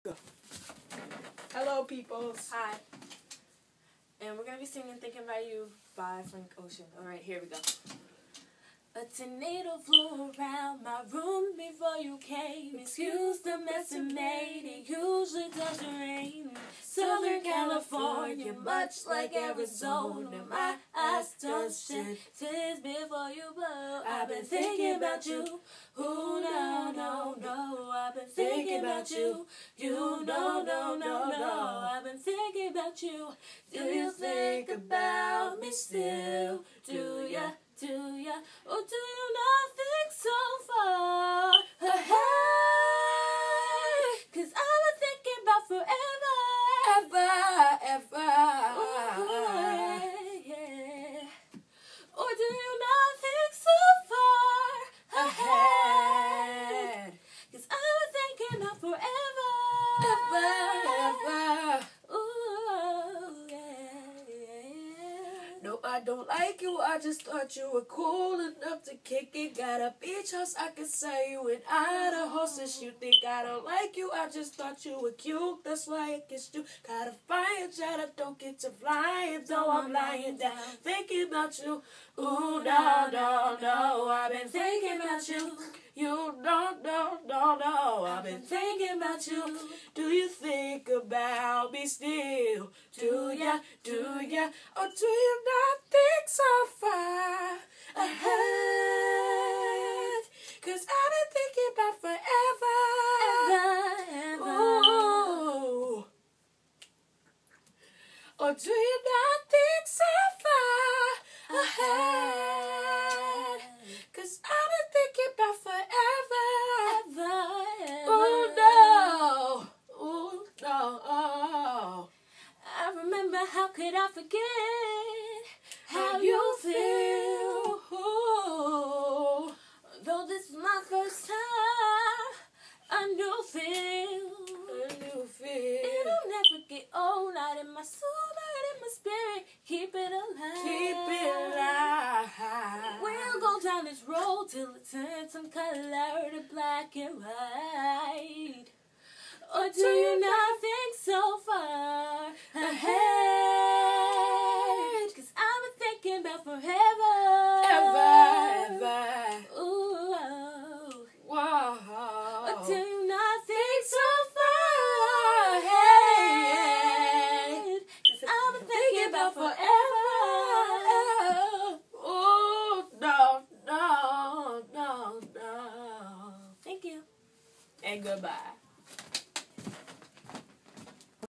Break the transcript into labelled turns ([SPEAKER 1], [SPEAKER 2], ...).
[SPEAKER 1] Go. Hello, peoples.
[SPEAKER 2] Hi. And we're going to be singing Thinking About You by Frank Ocean. Alright, here we go. A tornado flew around my room before you came. Excuse the mess it made, it usually doesn't rain. Southern California, much like Arizona, my eyes don't shed tears before you blow. I've been thinking about you. Ooh, no, no, no. I've been thinking about you. You, no, no, no, no. I've been thinking about you. Do you think about me still? Do ya? Do ya? Or do you not think so far ahead? 'Cause I've been thinking about forever. Ooh, yeah. Or do you not think so far ahead? 'Cause I've been thinking about forever. Ooh, yeah.
[SPEAKER 1] No, I don't like you, I just thought you were cool enough to kick it. Got a beach house, I could say you in Idaho. Since you think I don't like you, I just thought you were cute. That's why I kissed you. Got a fire jet, I don't get to flying, though I'm lying down thinking about you. Ooh, no, no, no, I've been thinking about you. You don't, no, I've been thinking about you. Do you think about me still? Do ya, or do you not think so far ahead? 'Cause I've been thinking about forever. Ooh. Or do you not think so far ahead? 'Cause I've been thinking about forever. Ooh, no. Ooh, no.
[SPEAKER 2] I remember, how could I forget how you feel?
[SPEAKER 1] Ooh.
[SPEAKER 2] Though this is my first time, a new feel. It'll never get old, not in my soul, not in my spirit. Keep it alive. We'll go down this road till it turns some color to black and white. Or do you not think so far ahead? 'Cause I've been thinking about forever. Ooh,
[SPEAKER 1] Whoa.
[SPEAKER 2] or do you not think so far ahead? 'Cause I've been thinking about forever.
[SPEAKER 1] Oh, no.
[SPEAKER 2] Thank you.
[SPEAKER 1] And goodbye.